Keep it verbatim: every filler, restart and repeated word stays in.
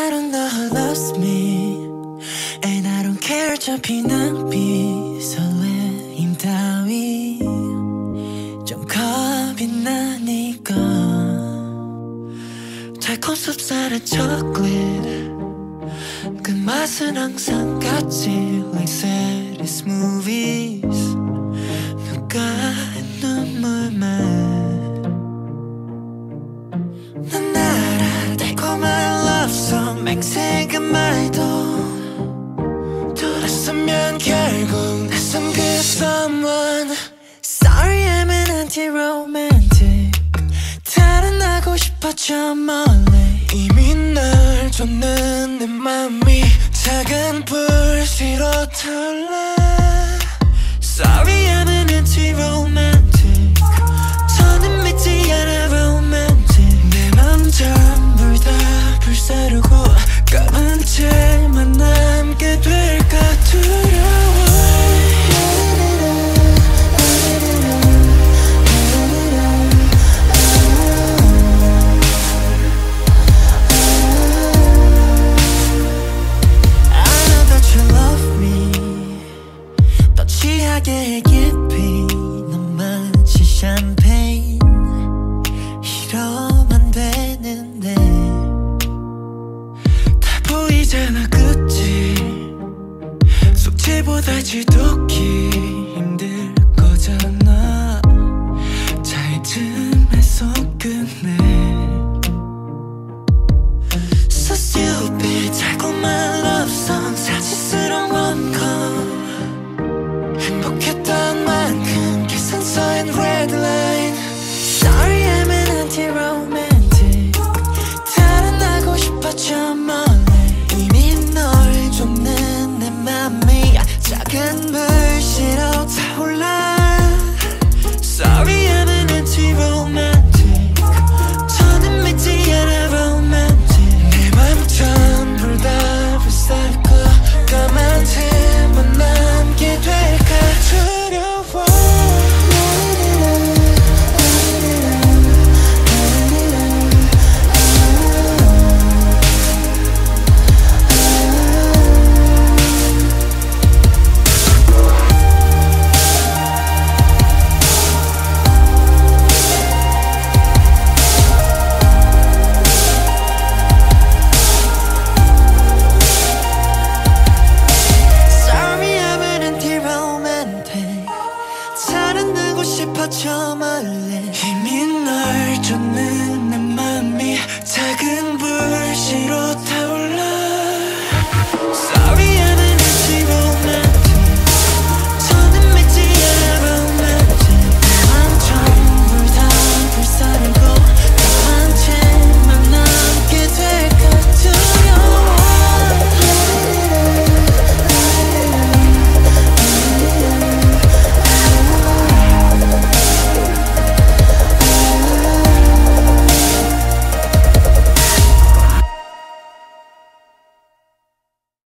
I don't know who loves me And I don't care 어차피 난 비설레임 따위 좀 겁이 나니까 달콤 쌉쌀한 초콜릿 그 맛은 항상 같지 Like said it's movies 누가의 눈물만 난 알아 달콤한 love song 맹세가 말도 돌아서면 결국 낯선 그 someone Sorry I'm an anti-romantic 달아나고 싶어 저 멀리 이미 널 줬는 내 맘이 작은 불씨로 타올라 Sorry I'm an anti-romantic 더는 믿지 않아 romantic 내 맘 전부 다 불사르고 까만 채만 남게 될까 두려워 취하게 깊이 넌 마치 샴페인 이러면 되는데 다 보이잖아 그치 속죄보다 지독히